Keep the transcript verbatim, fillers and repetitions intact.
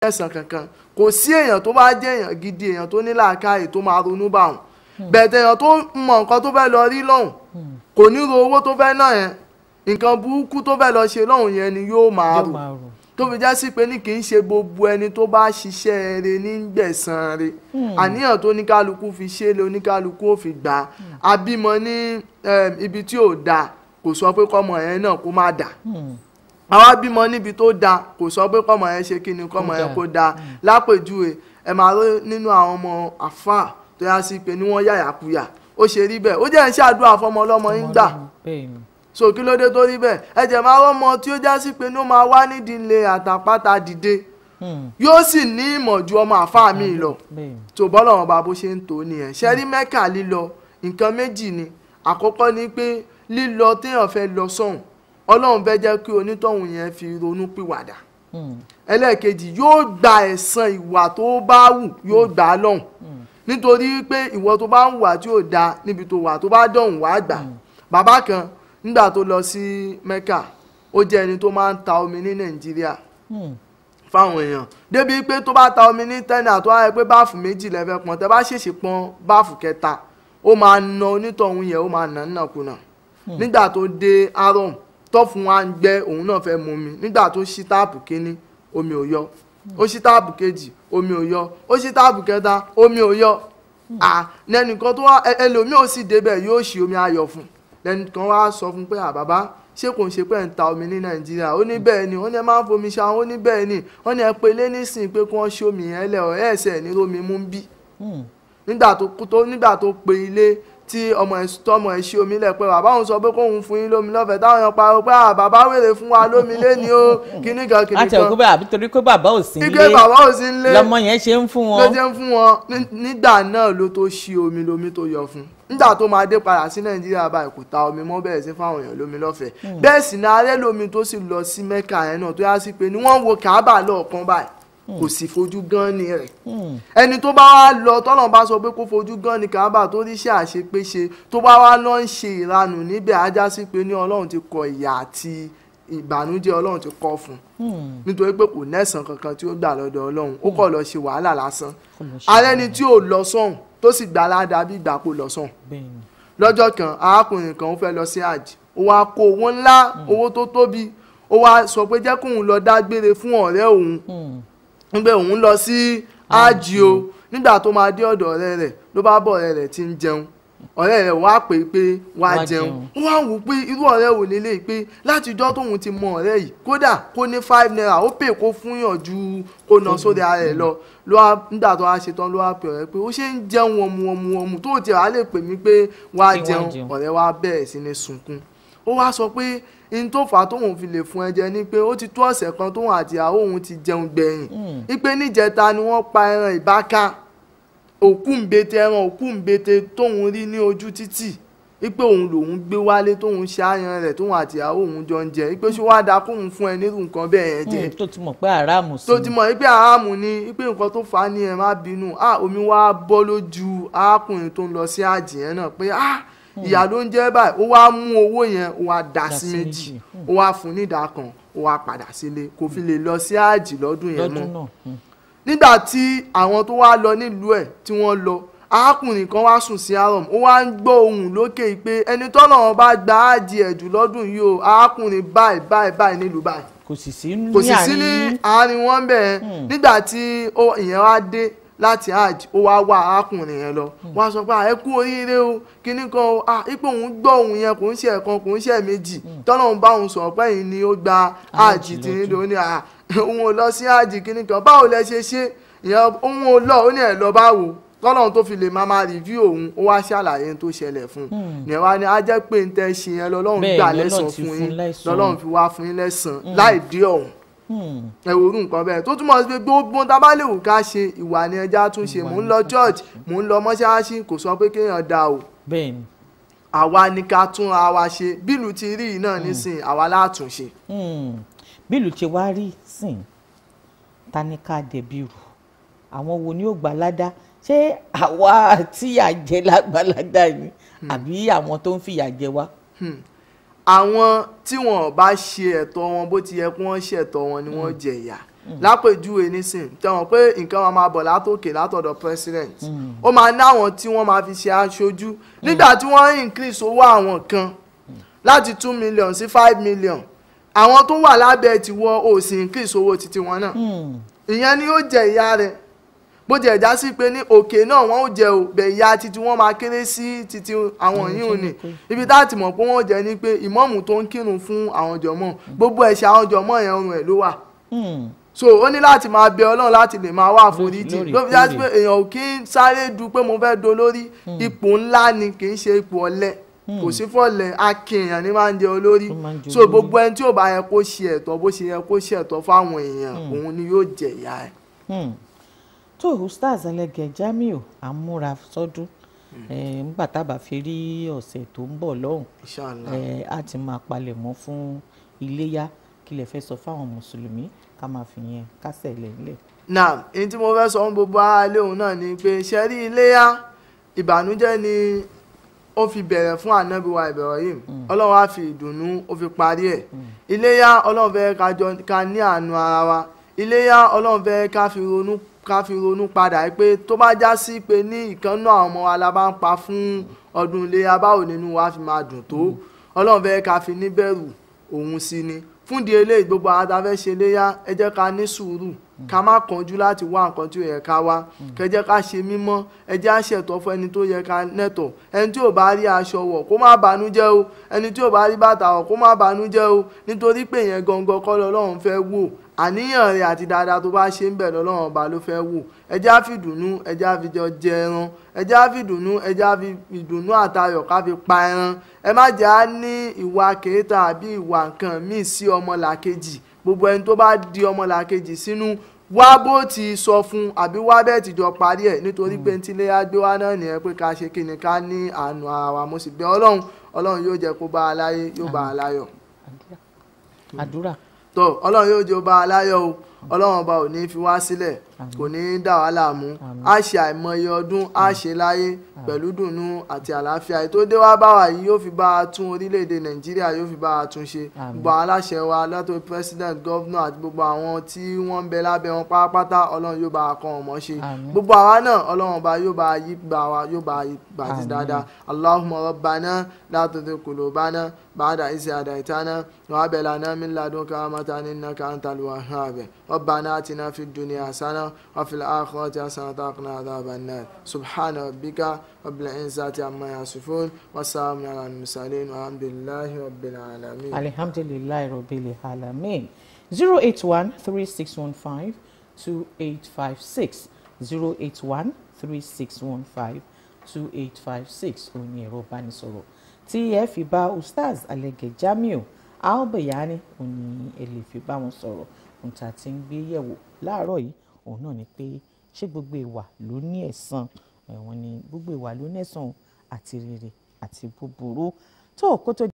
ẹ̀sán kankan kò sí èèyàn tó bá jẹ́ èèyàn gidi èèyàn tó ní làákàyè tó máa ronú bá wọn bẹ̀tẹ̀ èèyàn tó mọ nǹkan tó fẹ́ lọ rí lọ́hùn kò ní ro owó tó fẹ́ náà yẹn nǹkan burúkú tó fẹ́ lọ ṣe lọ́hùn yẹn ni yóò máa rò tó fi já sí pé ní kì í ṣe gbogbo ẹni tó bá ṣiṣẹ́ rẹ̀ ní gbẹ̀san rẹ̀ àníyàn tó oníkálukú fi ṣe lé oníkálukú ò fi gbà á bímọ ní ibi tí ò dáa kò sọ pé kọ́mọ yẹn náà kó má dà àwa bímọ níbi tó dáa kò sọ pé kọ́mọ yẹn ṣe kí ni kọ́mọ yẹn kó dáa lápèjúwe ẹ máa rí nínú àwọn ọmọ àfáà tó yá sí pé ní wọ́n yàyàkuyà ó ṣe rí bẹ́ẹ̀ ó jẹ́ ń ṣàdúrà fọmọ ọlọ́mọ yín gbà so kí ló dé tó rí bẹ́ẹ̀ ẹ jẹ́ máa rọ́mọ tí ó já sí pé ní ó máa wá nídìílé àtàpátá dìde yóò sì ní ìmọ̀ ju ọmọ àfáà mi lọ tó bọ́lọ̀ wọn bá bó ṣe ń tó nìyẹn ṣe rí Mẹ́kà lílọ nǹkan méjì ni àkọ́kọ́ ni pé lílọ téèyàn fẹ́ lọ sọ́hùn Ọlọ́run fẹ́ jẹ́ kí onítọ̀hún yẹn fi ronú pìwàdà ẹlẹ́ẹ̀kejì yóò gba ẹ̀san ìwà tó bá wù yóò gbà á lọ́hùn nítorí pé ìwọ tó bá ń wà tí ò da níbi tó wà tó bá dọ̀hùn wá gbà bàbá kan nígbà tó lọ sí Mẹ́kà ó jẹ́ ẹni tó máa ń ta omi ní Nàìjíríà fáwọn èèyàn débi pé tó bá ta omi ní tẹ́nà tó wáyé pé báàfù méjì lẹ́fẹ̀ẹ́ pọn tẹ́ bá ṣèṣì pọn báàfù kẹta ó máa na onítọ̀hún yẹn ó máa nà nàkúnà nígbà tó dé Haram tó fún wa ń gbẹ òun náà fẹ́ mu omi nígbà tó ṣí táàpù kínní omi ò yọ ó ṣí táàpù kejì omi ò yọ ó ṣí táàpù kẹta omi ò yọ à lẹ́nìkan tó wá ẹlòmíì ò sì débẹ̀ yóò ṣí omi ayọ̀ fún lẹ́nìkan wá sọ fún pé àbàbá ṣé kò ń ṣe pé ń ta omi ní Nàìjíríà ó ní bẹ́ẹ̀ ni wọ́n ní ẹ máa ń fomi ṣe àwọn ó ní bẹ́ẹ̀ ni wọ́n ní ẹ pe lé nísìnyí pé kí wọ́n ṣe omi yẹn lẹ̀ ọ̀ ẹ̀ẹ́sẹ̀ ní rómi mú bí nígbà tó nígbà tó pe ilé tí ọmọ ẹ tọmọ ẹ ṣe omi lẹ pé bàbá òun sọ pé kóun fún yín lómi lọ́fẹ̀ẹ́ táwọn èèyàn pariwo pé bàbá wèrè fún wa lómi lẹ́ni o kíní kan kíní kan. àti òkú bẹ́ẹ̀ àbí torí pé bàbá ò sí nílé bàbá ò sí nílé lọmọ yẹn ṣe ń fún wọn. ló ṣe ń fún wọn nígbà náà ló tó ṣí omi lómi tó yọ fún nígbà tó máa dé padà sí Nàìjíríà báyìí kò ta omi mọ́ bẹ́ẹ̀ sí fáwọn èèyàn lómi lọ́fẹ̀ẹ́ bẹ́ẹ̀ sì ni arẹ́ lómi tó sì lọ sí Mẹ́kà yẹn náà tó yá sí pé ni wọ́n wo Káàbà lọ́ọ̀kan báyìí kò sì fojú gan ni rẹ̀ ẹni tó bá wá lọ tọ́nà bá sọ pé kó fojú gan ni Káàbà tó ríṣẹ́ àṣepéṣe tó bá wá lọ ń ṣe ìranù níbẹ̀ ajá sí pé ní Ọlọ́run ti kọ ìyà àti ìbànújẹ́ Ọlọ́run ti kọ fún nítorí pé kò nẹ́sàn kankan tí ó gbà lọ́dọ̀ Ọlọ́run ó kọ̀ lọ ṣe wàhálà lásán alẹ́ ni tí ò lọ sọ́hùn tó sì gbà ládàá bí ìgbà kó lọ sọ́hùn lọ́jọ́ kan arákùnrin kan ó fẹ́ lọ sí hajj ó wá kó owó ńlá owó tó tóbi ó wá sọ pé jẹ́ kóun lọ dágbére fún ọ̀rẹ́ òun nígbà òun lọ sí ájì o nígbà tó máa dé ọ̀dọ̀ ọ̀rẹ́ rẹ̀ ló bá bọ̀ ọ̀rẹ́ rẹ̀ tí ń jẹun ọ̀rẹ́ rẹ̀ wá pè pé wá jẹun ó wá wò pé irú ọ̀rẹ́ wò lélẹ̀ pé látijọ́ tóun ti mọ ọ̀rẹ́ yìí kódà kó ní five naira ó pè kó fún yàn ju kó ná sóde ara rẹ̀ lọ ló wá nígbà tó wá ṣetán ló wá pè ọ̀rẹ́ pé ó ṣe ń jẹun ọmú ọmú ọmú tó tiẹ̀ wá lè pè mí pé wá jẹun ọ̀rẹ́ wá bẹ̀rẹ̀ sí ní sunkún ó wá sọ pé in tó fà á tóun fi lè fún ẹ jẹ ni pé ó ti tó ọ̀sẹ̀ kan tóun àti ìyàwó òun ti jẹun gbẹ̀yìn ipe níjẹta ni wọ́n pa ẹran ìbáka òkú ńbete ẹran òkú ńbete tóun rí ní ojú títì ipe òun lòun gbé wálé tóun ṣe àyàn rẹ̀ tóun àti ìyàwó òun jọ ń jẹ ipe ṣé wàá da kóun fún ẹ nírú nǹkan bẹ́ẹ̀ yẹn jẹ. tó ti mọ̀ pé àràmù sí. tó ti mọ̀ pé àràmù ni ipe nǹkan tó fà á ní ẹ má bínú ah omi wá bọ́ lójú arákùnrin tó ń lọ sí àjì yẹn náà pé ah ìyá ló ń jẹ́ báyìí ó wá mú owó yẹn ó wá dá sí méjì ó wá fún nídàá kan ó wá padà sílé kò fi lè lọ sí àjì lọ́dún yẹn mọ́ nígbà tí àwọn tó wá lọ nílùú ẹ̀ tí wọ́n lọ arákùnrin kan wá sùn sí Haram ó wá ń gbọ́ ohùn lókè pé ẹni tọ́nà wọn bá gba àjì ẹ̀jù lọ́dún yìí o arákùnrin báyìí báyìí báyìí nílùú báyìí kò sì sí ní àárín wọn bẹ́ẹ̀ nígbà tí ìyẹn wá dé láti hajj ó wá wá arákùnrin yẹn lọ wá sọ pé ẹ kú oríire o kíní kan o ah ipò òun gbọ́ òun yẹn kò ń ṣe ẹ̀kan kò ń ṣe méjì tọ́nà òun bá òun sọ̀rọ̀ pé yìí ni ó gba hajj tí ní lò ní ah òun ò lọ sí hajj kíní kan báwo lẹ ṣe ṣe ìyẹn òun ò lọ ó ní ẹ̀ lọ báwo tọ́nà òun tó fi lè máa máa rìvíw òun ó wá ṣàlàyé tó ṣẹlẹ̀ fún un ìyẹn wá ní á jẹ́ pé ń tẹ́ ṣe yẹn lọ́lọ́run gbà lẹ́san fún yín lọ́lọ́run fi wá fún yín lẹ́san láì dé ọ̀hún ẹ wo orú nǹkan bẹ́ẹ̀ tó túmọ̀ sí pé gbogbo tá a bá lè wù ká ṣe ìwà ni ẹja tún ṣe mò ń lọ church mò ń lọ mọ́ṣáláṣí kò sọ pé kéèyàn da o àwa ni ká tún ara wa ṣe bílù ti rí náà nísìnyí àwa látún ṣe. bílù ti wá rí sìn ta ni ká dẹ̀bi rù àwọn wo ni ó gbà ládá ṣé àwa tíyà jẹ lágbàládá ni àbí àwọn tó ń fìyà jẹ wá. àwọn tí wọn bá ṣe ẹ̀tọ́ wọn bó ti yẹ kí wọ́n ṣe ẹ̀tọ́ wọn ni wọ́n jẹ ìyà lápèjúwe nísìn tẹ̀wọ̀n pé nǹkan wọn máa bọ̀ látòkè látọ̀dọ̀ president ó máa ní àwọn tí wọ́n máa fi ṣe aṣojú nígbà tí wọ́n increase owó àwọn kan láti two million sí five million àwọn tó wà lábẹ́ tiwọ́ ò sì increase owó titi wọn náà ìyẹn ni ó jẹ ìyá rẹ̀ bó jẹ́ ìjà sí pé ní òkè náà wọ́n ó jẹ òbẹ̀ ìyá titi wọ́n máa kéré sí titi àwọn yìí ò ní ibi tá a ti mọ̀ pé wọ́n jẹ́ ní pé ìmáàmù tó ń kírun fún àwọn jọmọ́ gbogbo ẹ̀ṣẹ̀ àwọn jọmọ́ yẹn ọrùn ẹ̀ ló wà so ó ní láti máa bẹ Ọlọ́run láti lè máa wá àforíjì ló fi já sí pé èèyàn ò kí ń sáré du pé mo fẹ́ dolórí ipò ńlá ni kì í ṣe ipò ọ̀lẹ kò sí fọ́lẹ̀ akin èèyàn ní máa ń jẹ olórí so gbogbo ẹni tí ò bá yẹ kó ṣe ẹ̀tọ́ bó ṣe yẹ kó ṣe ẹ̀tọ́ fáwọn èèyàn òun ni yóò jẹ ìyà ẹ̀. tó Ustaz Ẹlẹ́gẹ̀ Jamiu àmúra sọ́dún nígbà tá a bá fi rí ọ̀sẹ̀ tó ń bọ̀ lọ́hùn á ti máa palẹ̀ mọ́ fún iléyá kí lè fẹ́ sọ fáwọn mùsùlùmí ká máa fi yẹn kásẹ̀ lẹ́lẹ̀. náà èyí tí mo fẹ́ sọ fún gbogbo aráalé òun náà ni pé ṣe rí iléyá ìbànújẹ́ ni ó fi bẹ̀rẹ̀ fún ànábì wa Ibrahim ọlọ́run á fi ìdùnnú ó fi parí ẹ̀ iléyá ọlọ́run fẹ́ ká ní àánú ara wa iléyá ọlọ́run fẹ́ ká fi ronú ká fi ronú padà pé tó bá já sí pé ní ìkànnà àwọn ọmọ wa la bá ń pa fún ọdún iléyá báwo nínú wa fi máa dùn tó ọlọ́run fẹ́ ká fi níbẹ̀rù òun sí ni fún di eléyìí gbogbo àwọn tá a fẹ́ ṣe léyá ẹ jẹ́ ká ní sùúrù ká má kánjú láti wá nǹkan tí ó yẹ ká wá kẹ jẹ́ ká ṣe mímọ́ ẹ jẹ́ á ṣètọ́ fún ẹni tó yẹ ká nẹ́tọ̀ ẹni tí ò bá rí aṣọ wọ̀ kó má bànújẹ́ o ẹni tí ò bá rí bàtà wọ̀ kó má bànújẹ́ o nítorí pé yẹn gangan kọ́ lọ́lọ́run fẹ́ wò àníyàn rẹ̀ àti dáadáa tó bá ṣe ń bẹ̀ lọ́lọ́run ọba ló fẹ́ wò ẹ jẹ́ á fi dùnnú ẹ jẹ́ á fi jọ jẹ ẹran ẹ jẹ́ á fi dùnnú ẹ jẹ́ á fi ìdùnnú àtayọ̀ ká fi pa ẹran ẹ má jẹ́ á ní ìwà kèéta àbí ìwà nǹkan míì sí ọmọlàkejì gbogbo ẹni tó bá di ọmọlàkejì sínú wá bó ti sọ fún àbí wá bẹ́ẹ̀ ti jọ parí ẹ̀ nítorí pé tí ilé agbé wá náà nìyẹn pé ká ṣe kí ni ká ní àánú ara wa mo sì bẹ̀ Ọlọ́run Ọlọ́run yóò jẹ́ kó bá a láyé yóò bá a láyọ̀. àdúrà. tó Ọlọ́run yóò jẹ́ ó bá a láyọ̀ o Ọlọ́run ọba ò ní fi wá sílẹ̀ kò ní dà wá láàmú á ṣe àìmọye ọdún á ṣe láyé pẹ̀lú dùnnú àti àlàáfíà ètò dé wá bá wa yìí yóò fi bá a tún orílẹ̀-èdè Nàìjíríà yóò fi bá a tún ṣe gbogbo àwọn aláṣẹ wa látọ̀ president governor àti gbogbo àwọn tí wọ́n ń bẹ lábẹ́ wọn pátápátá Ọlọ́run yóò bá a kọ́ wọn mọ́ ṣe gbogbo àwa náà Ọlọ́run ọba yóò bá a yí gbà wá yóò bá a yí gbà sí dáadáa Allahumma rabbana la tuzigh qulubana ba'da idh hadaytana wa hab lana min ladunka rahmatan innaka antal wahhab ربنا آتنا في الدنيا حسنة وفي الآخرة حسنة وقنا عذاب النار سبحان ربك رب العزة عما يصفون والسلام على المرسلين والحمد لله رب العالمين الحمد لله رب العالمين zero eight one three six one five two eight five six zero eight one three six one five two eight five six òní ẹ̀rọ ìbánisọ̀rọ̀ tí ẹ fi bá Ustaz Ẹlẹ́gẹ̀ Jamiu Al-Bayani òní ẹ lè fi bá wọn sọ̀rọ̀ ohun tá a ti ń gbé yẹ̀wò láàárọ̀ yìí òun náà ni pé ṣé gbogbo ìwà ló ní ẹ̀san ẹ̀wọ̀n ni gbogbo ìwà ló ní ẹ̀san àti rere àti búburú tó kó tó.